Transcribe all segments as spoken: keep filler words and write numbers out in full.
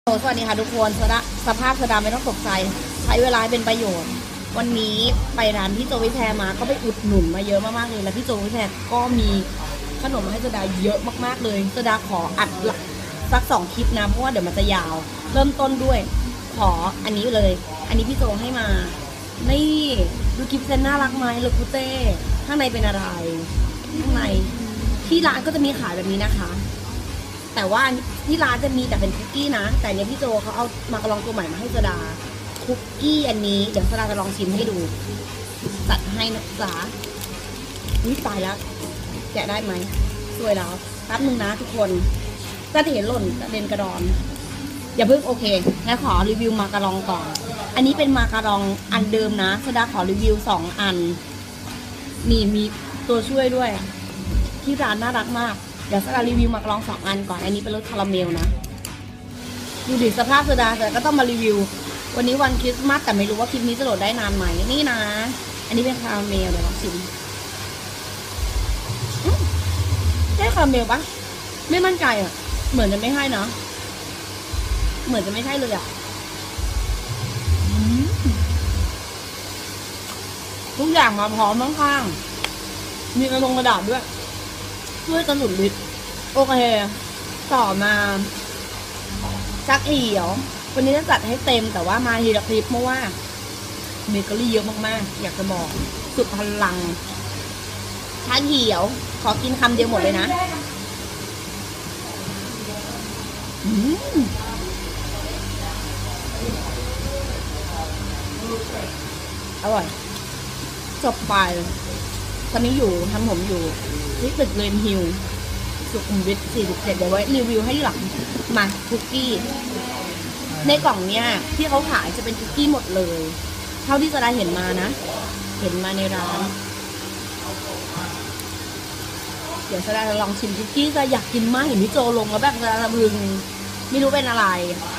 สวัสดีค่ะทุกคนสภาพสดาไม่ต้องตกใจใช้เวลาเป็นประโยชน์วันนี้ไปร้านพี่โจวิแพรมาก็ไปอุดหนุนมาเยอะมากๆเลยแล้วพี่โจวิแพรก็มีขนมมาให้สดาเยอะมากๆเลยสดาขออัดสักสองคลิปนะเพราะว่าเดี๋ยวมันจะยาวเริ่มต้นด้วยขออันนี้เลยอันนี้พี่โจให้มานี่ดูกิฟต์เซนน่ารักไหมลูกคุเต้ข้างในเป็นอะไรข้างในที่ร้านก็จะมีขายแบบนี้นะคะแต่ว่าที่ร้านจะมีแต่เป็นคุกกี้นะแต่เนี้ยพี่โจเขาเอามากระลองตัวใหม่มาให้สดาคุกกี้อันนี้เดี๋ยวสดาจะลองชิมให้ดูจัดให้นะจ๊ะนี่ตายแล้วแกะได้ไหมสวยแล้วแป๊บนึงนะทุกคนจะเห็นหล่นกระเด็นกระดอนอย่าเพิ่งโอเคงั้นขอรีวิวมากระลองก่อนอันนี้เป็นมากระลองอันเดิมนะสดาขอรีวิวสองอันนี่มีตัวช่วยด้วยที่ร้านน่ารักมากเดี๋ยวสดารีวิวมากระลองสองอันก่อนอันนี้เป็นรสคาราเมลนะดูดิสภาพสดาแต่ก็ต้องมารีวิววันนี้วันคริสต์มาสแต่ไม่รู้ว่าคลิปนี้จะโหลดได้นานไหมนี่นะอันนี้เป็นคาราเมลเดี๋ยวลองชิมได้คาราเมลปะไม่มั่นใจอ่ะเหมือนจะไม่ให้นะเหมือนจะไม่ใช่เลยอ่ะทุกอย่างมาพร้อมข้างๆมีกระดงกระดาษด้วยช่วยกระสุนฤทธิ์โอเคต่อมาชักเหี่ยววันนี้จะจัดให้เต็มแต่ว่ามาทีละคลิปเพราะว่าเบเกอรี่เยอะมากๆอยากจะบอกสุดพลังชักเหี่ยวขอกินคำเดียวหมดเลยนะอืมอร่อยจบไปตอนนี้อยู่ทำผมอยู่ที่ตึกเรนฮิลสุขุมวิทสี่สิบเจ็ดเดี๋ยวไว้รีวิวให้หลังมาคุกกี้ในกล่องเนี้ยที่เขาขายจะเป็นคุกกี้หมดเลยเท่าที่จะได้เห็นมานะเห็นมาในร้านเดี๋ยวจะได้ลองชิมคุกกี้จะอยากกินมากเห็นพี่โจลงแล้วแบบจะระบึงไม่รู้เป็นอะไร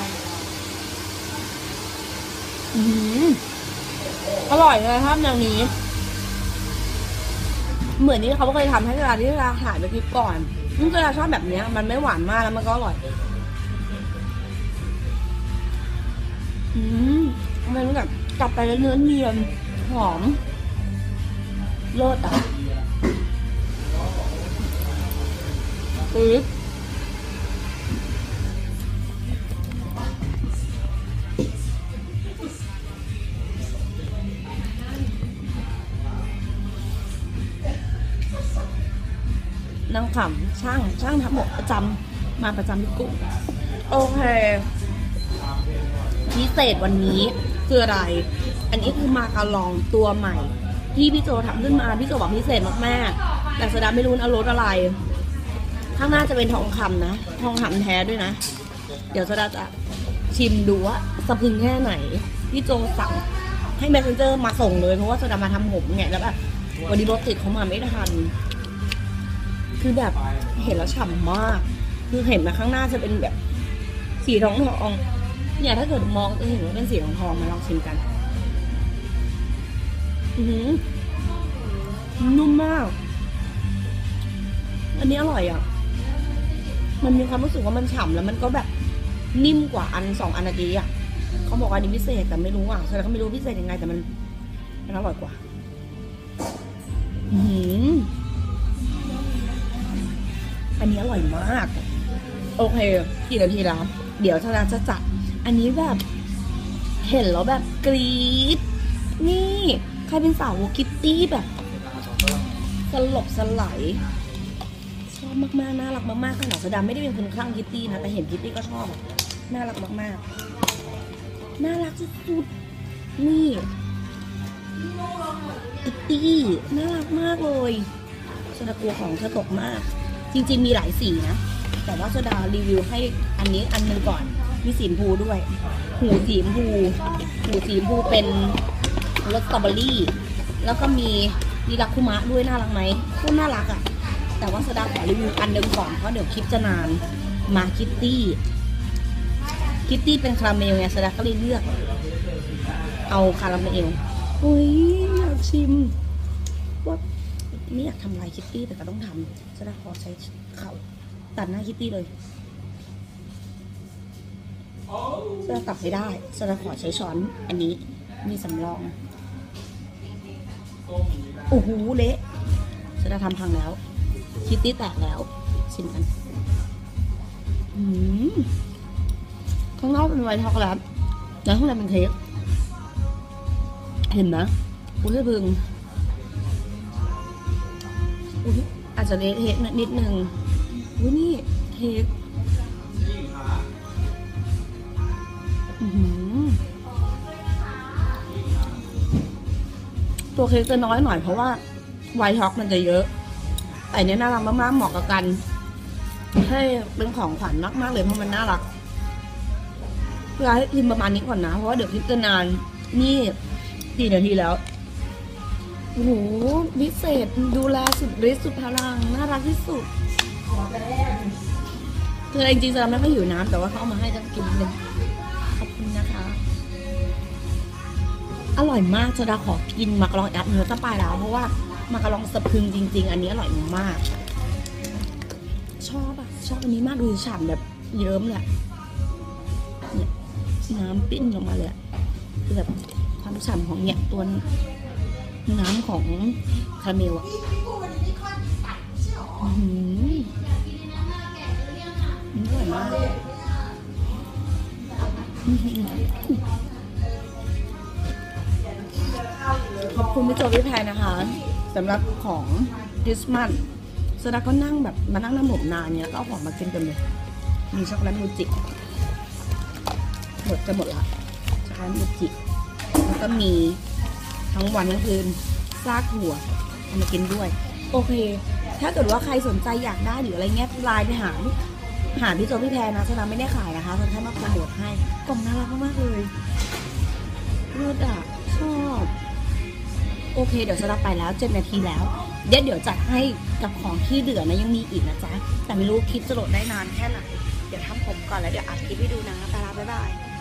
อืมอร่อยเลยครับแนวนี้เหมือนที่เขาเคยทำให้เวลาที่เราขายไปคลิปก่อนนี่ก็เราชอบแบบนี้มันไม่หวานมากแล้วมันก็อร่อยอืมมันแบบกลับไปแล้วเนื้อเนียนหอมเลิศอ่ะปึ๊บนางขำช่างช่างทำหมดประจำมาประจำที่กุ้งโอเคพิเศษวันนี้คืออะไรอันนี้คือมาการองตัวใหม่ที่พี่โจทำขึ้นมาพี่โจบอกพิเศษมากๆแต่สดาไม่รู้เอารสอะไรข้างหน้าจะเป็นทองคำนะทองคำแท้ด้วยนะเดี๋ยวสดาจะชิมดูว่าสะพรึงแค่ไหนพี่โจสั่งให้แมสเซนเจอร์มาส่งเลยเพราะว่าสดามาทำผมไงแล้วแบบวันนี้รถติดเขามาไม่ทันคือแบบเห็นแล้วฉ่ำมากคือเห็นมาข้างหน้าจะเป็นแบบสีทองทองเนี่ยถ้าเกิดมองจะเห็นว่าเป็นสีทองทองมาลองชิมกันอือนุ่มมากอันนี้อร่อยอ่ะมันมีความรู้สึกว่ามันฉ่ำแล้วมันก็แบบนิ่มกว่าอันสองอันอันนี้อ่ะเขาบอกอันนี้พิเศษแต่ไม่รู้อ่ะใช่แล้วเขาไม่รู้พิเศษยังไงแต่มันมันอร่อยกว่าอืออันนี้อร่อยมากโอเคกี่นาทีแล้วเดี๋ยวชนะจะจัดอันนี้แบบเห็นแล้วแบบกรี๊ดนี่ใครเป็นสาวคิตตี้แบบสลบสลายชอบมากๆน่ารักมากๆขนาดสดาไม่ได้เป็นคนคลั่งคิตตี้นะแต่เห็นคิตตี้ก็ชอบน่ารักมากๆน่ารักสุดๆนี่คิตตี้น่ารักมากเลยสดากลัวของเธอตกมากจริงๆมีหลายสีนะแต่ว่าโซดารีวิวให้อันนี้อันนึงก่อนมีสีชมพูด้วยหูสีชมพูหูสีชมพูเป็นรสสตรอเบอรี่แล้วก็มีนิรักคุมะด้วยน่ารักไหมโคตรน่ารักอ่ะแต่ว่าโซดาขอรีวิวอันนึงก่อนเพราะเดี๋ยวคลิปจะนานมาคิตตี้คิตตี้เป็นคาราเมลไงโซดาก็เลยเลือกเอาคาราเมลเฮ้ยอยากชิมว่าไม่อยากทำลายคิตตี้แต่ก็ต้องทำจะได้ขอใช้เข่าตัดหน้าคิตตี้เลยจะตักไม่ได้จะขอใช้ช้อนอันนี้มีสำรองโอ้โหเละจะทำพังแล้วคิตตี้แตกแล้วชิมกันอืมข้างนอกเป็นไวท์ช็อกโกแลตแล้วข้างในเป็นเค้กเห็นนะอุ้ยพึงอุ้ยอาจจะเละเทะนิดนึงอุ้ยนี่เค้กอือตัวเค้กจะน้อยหน่อยเพราะว่าไวท์ช็อกมันจะเยอะแต่เนี้ยน่ารักมากๆเหมาะกับกันให้เป็นของขวัญมากๆเลยเพราะมันน่ารักเวลาให้พิมพ์ประมาณนี้ก่อนนะเพราะว่าเดี๋ยวคลิปจะนานนี่สี่นาทีแล้วโอ้โหวิเศษดูแลสุดฤทธิ์สุดพลังน่ารักที่สุดคือจริงๆจะไม่ค่อยหิวน้ำแต่ว่าเขาเอามาให้ต้องกินเลยขอบคุณนะคะอร่อยมากจะดาขอกินมักกะลองอัดเนื้อจะไปแล้วเพราะว่ามักกะลองสะพรึงจริงๆอันนี้อร่อยมากชอบอะชอบอันนี้มากดูฉ่ำแบบเยิ้มเลยเนี่ยน้ำปิ้นลงมาเลยคือแบบความฉ่ำของเนี่ยตัวน้ำของคาราเมลอะอืมอร่อยมากขอบคุณพี่โจพี่แพรนะคะสำหรับของคริสต์มาสสดาก็นั่งแบบมานั่งน้ำหมกนานเนี้ยก็เอาของมากินกันเลยมีช็อกโกแลตมูจิหมดจะหมดละช็อกโกแลตมูจิแล้วก็มีทั้งวันทั้งคืนซากถั่วเอามากินด้วยโอเคถ้าเกิดว่าใครสนใจอยากได้หรืออะไรเงี้ยไลน์ไปหาหาพี่โจพี่แพรนะสดาไม่ได้ขายนะคะสดาแค่มาโปรโมทให้กล่องน่ารักมากๆเลยเลิศอ่ะชอบโอเคเดี๋ยวสดาไปแล้วเจ็ดนาทีแล้วเดี๋ยวเดี๋ยวจัดให้กับของที่เหลือนะยังมีอีกนะจ๊ะแต่ไม่รู้คลิปจะโหลดได้นานแค่ไหนเดี๋ยวทำผมก่อนแล้วเดี๋ยวอัดคลิปให้ดูนะไปละบ๊ายบาย